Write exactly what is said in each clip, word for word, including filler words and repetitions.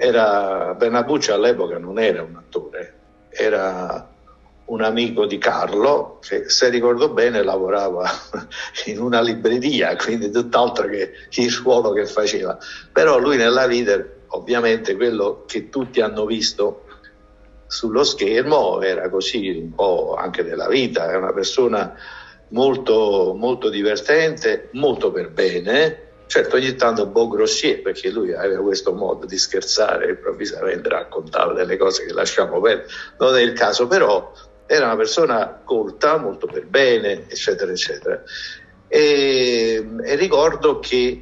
era, Bernabucci all'epoca non era un attore, era un amico di Carlo che, se ricordo bene, lavorava in una libreria, quindi tutt'altro che il ruolo che faceva. Però lui nella vita, ovviamente, quello che tutti hanno visto sullo schermo era così un po' anche della vita. È una persona molto, molto divertente, molto per bene. Certo, ogni tanto un po' grossier, perché lui aveva questo modo di scherzare, improvvisamente raccontava delle cose che lasciamo perdere, non è il caso, però era una persona colta, molto per bene, eccetera, eccetera. E, e ricordo che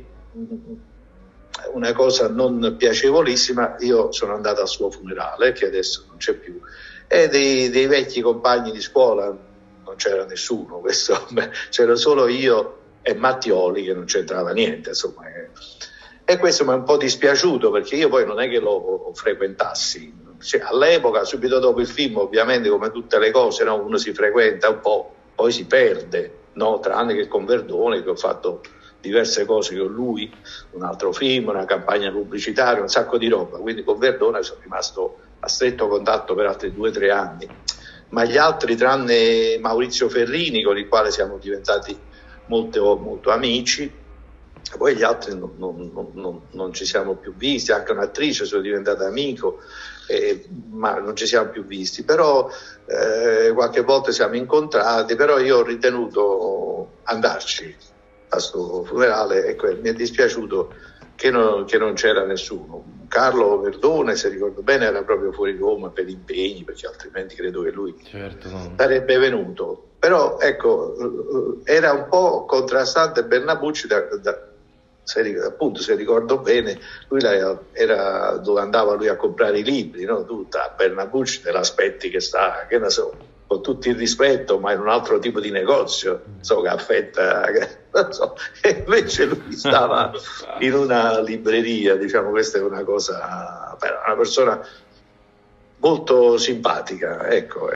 una cosa non piacevolissima, io sono andato al suo funerale, che adesso non c'è più, e dei, dei vecchi compagni di scuola non c'era nessuno, questo, beh, c'era solo io e Mattioli, che non c'entrava niente, insomma. E questo mi è un po' dispiaciuto, perché io poi non è che lo frequentassi. Cioè, all'epoca, subito dopo il film, ovviamente, come tutte le cose, no? Uno si frequenta un po', poi si perde, no? Tranne che con Verdone, che ho fatto diverse cose con lui, un altro film, una campagna pubblicitaria, un sacco di roba. Quindi con Verdone sono rimasto a stretto contatto per altri due o tre anni. Ma gli altri, tranne Maurizio Ferrini, con il quale siamo diventati molto, molto amici, poi gli altri non, non, non, non ci siamo più visti. Anche un'attrice sono diventata amico, eh, ma non ci siamo più visti. Però eh, qualche volta siamo incontrati, però io ho ritenuto andarci a sto funerale, ecco, mi è dispiaciuto che non, che non c'era nessuno. Carlo Verdone, se ricordo bene, era proprio fuori Roma per impegni, perché altrimenti credo che lui certo, no. sarebbe venuto. Però ecco, era un po' contrastante Bernabucci, da, da, se, appunto, se ricordo bene, lui era dove andava lui a comprare i libri, no? Tu da Bernabucci te l'aspetti che sta, che ne so, con tutto il rispetto, ma in un altro tipo di negozio, so, che affetta, che, non so, e invece lui stava in una libreria, diciamo. Questa è una cosa, una persona molto simpatica, ecco.